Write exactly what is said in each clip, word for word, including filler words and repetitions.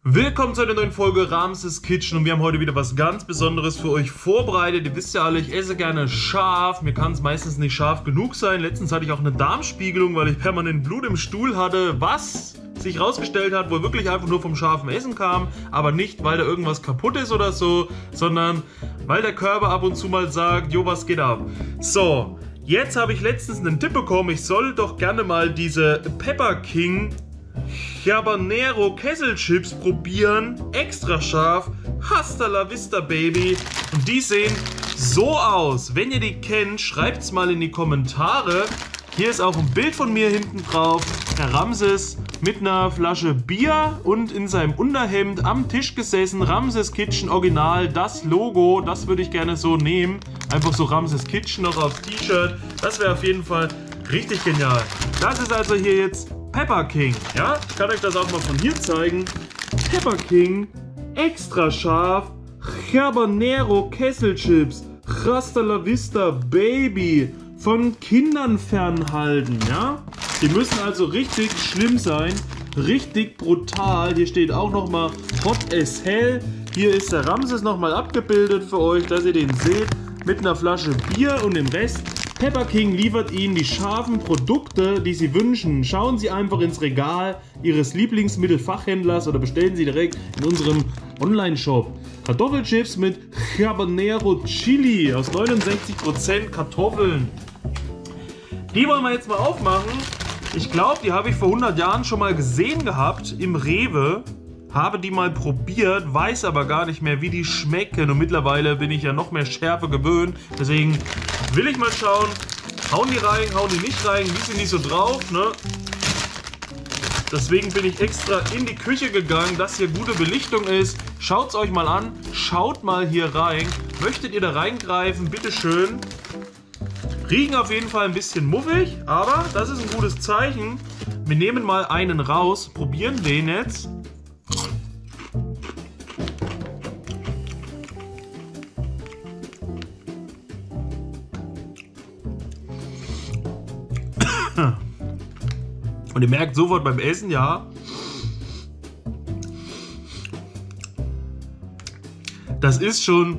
Willkommen zu einer neuen Folge Ramses Kitchen und wir haben heute wieder was ganz Besonderes für euch vorbereitet. Ihr wisst ja alle, ich esse gerne scharf, mir kann es meistens nicht scharf genug sein. Letztens hatte ich auch eine Darmspiegelung, weil ich permanent Blut im Stuhl hatte, was sich rausgestellt hat, wohl wirklich einfach nur vom scharfen Essen kam, aber nicht, weil da irgendwas kaputt ist oder so, sondern weil der Körper ab und zu mal sagt, jo, was geht ab? So, jetzt habe ich letztens einen Tipp bekommen, ich soll doch gerne mal diese Pepper King Habanero Kesselchips probieren, extra scharf, hasta la vista baby, und die sehen so aus. Wenn ihr die kennt, schreibt es mal in die Kommentare. Hier ist auch ein Bild von mir hinten drauf, Herr Ramses mit einer Flasche Bier und in seinem Unterhemd am Tisch gesessen, Ramses Kitchen Original, das Logo, das würde ich gerne so nehmen, einfach so Ramses Kitchen noch aufs T-Shirt, das wäre auf jeden Fall richtig genial. Das ist also hier jetzt Pepper King, ja, ich kann euch das auch mal von hier zeigen. Pepper King, extra scharf, Habanero Kesselchips, hasta la vista baby, von Kindern fernhalten, ja. Die müssen also richtig schlimm sein, richtig brutal. Hier steht auch nochmal Hot as Hell. Hier ist der Ramses nochmal abgebildet für euch, dass ihr den seht, mit einer Flasche Bier und dem Rest. Pepper King liefert Ihnen die scharfen Produkte, die Sie wünschen. Schauen Sie einfach ins Regal Ihres Lieblingsmittelfachhändlers oder bestellen Sie direkt in unserem Online-Shop. Kartoffelchips mit Habanero Chili aus neunundsechzig Prozent Kartoffeln. Die wollen wir jetzt mal aufmachen. Ich glaube, die habe ich vor hundert Jahren schon mal gesehen gehabt im Rewe. Habe die mal probiert, weiß aber gar nicht mehr, wie die schmecken. Und mittlerweile bin ich ja noch mehr Schärfe gewöhnt. Deswegen will ich mal schauen, hauen die rein, hauen die nicht rein, wie sind die so drauf, ne? Deswegen bin ich extra in die Küche gegangen, dass hier gute Belichtung ist. Schaut es euch mal an, schaut mal hier rein. Möchtet ihr da reingreifen, bitteschön. Riechen auf jeden Fall ein bisschen muffig, aber das ist ein gutes Zeichen. Wir nehmen mal einen raus, probieren den jetzt. Und ihr merkt sofort beim Essen, ja, das ist schon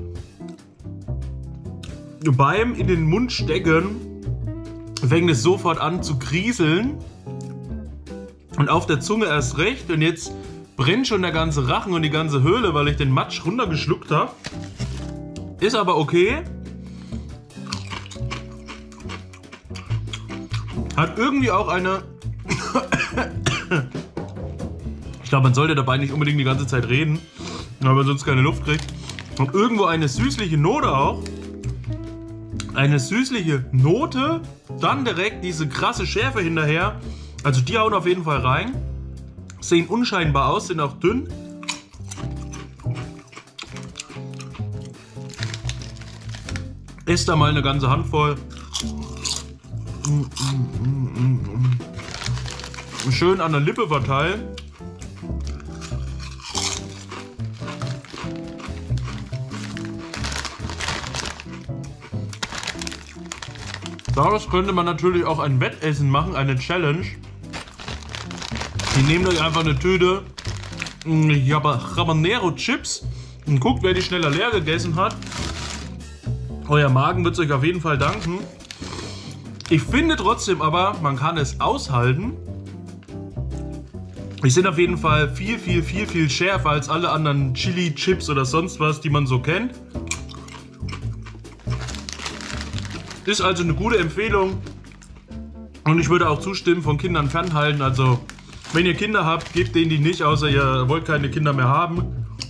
beim in den Mund stecken, fängt es sofort an zu krieseln und auf der Zunge erst recht, und jetzt brennt schon der ganze Rachen und die ganze Höhle, weil ich den Matsch runtergeschluckt habe. Ist aber okay. Hat irgendwie auch eine... Ich glaube, man sollte dabei nicht unbedingt die ganze Zeit reden, weil man sonst keine Luft kriegt. Und irgendwo eine süßliche Note auch. Eine süßliche Note, dann direkt diese krasse Schärfe hinterher. Also die hauen auf jeden Fall rein. Sehen unscheinbar aus, sind auch dünn. Esst da mal eine ganze Handvoll. Schön an der Lippe verteilen. Daraus könnte man natürlich auch ein Wettessen machen, eine Challenge. Ihr nehmt euch einfach eine Tüte Habanero Chips und guckt, wer die schneller leer gegessen hat. Euer Magen wird es euch auf jeden Fall danken. Ich finde trotzdem aber, man kann es aushalten. Die sind auf jeden Fall viel, viel, viel, viel schärfer als alle anderen Chili-Chips oder sonst was, die man so kennt. Ist also eine gute Empfehlung. Und ich würde auch zustimmen, von Kindern fernhalten. Also, wenn ihr Kinder habt, gebt denen die nicht, außer ihr wollt keine Kinder mehr haben.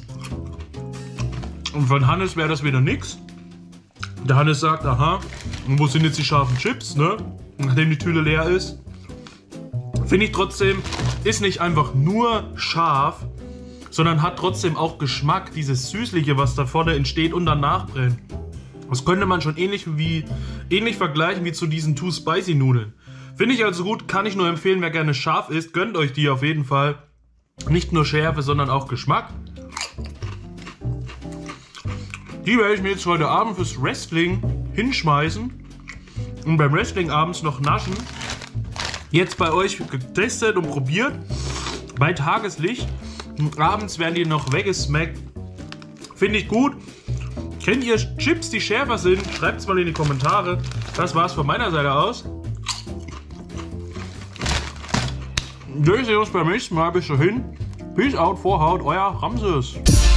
Und von Hannes wäre das wieder nix. Der Hannes sagt, aha, und wo sind jetzt die scharfen Chips, ne? Nachdem die Tüte leer ist. Finde ich trotzdem, ist nicht einfach nur scharf, sondern hat trotzdem auch Geschmack, dieses Süßliche, was da vorne entsteht und danach brennt. Das könnte man schon ähnlich, wie, ähnlich vergleichen wie zu diesen Too Spicy Nudeln. Finde ich also gut, kann ich nur empfehlen, wer gerne scharf isst, gönnt euch die auf jeden Fall. Nicht nur Schärfe, sondern auch Geschmack. Die werde ich mir jetzt heute Abend fürs Wrestling hinschmeißen und beim Wrestling abends noch naschen. Jetzt bei euch getestet und probiert, bei Tageslicht. Und abends werden die noch weggesmackt. Finde ich gut. Kennt ihr Chips, die schärfer sind? Schreibt es mal in die Kommentare. Das war's von meiner Seite aus. Wir sehen uns beim nächsten Mal. Bis dahin. Peace out, Vorhaut, euer Ramses.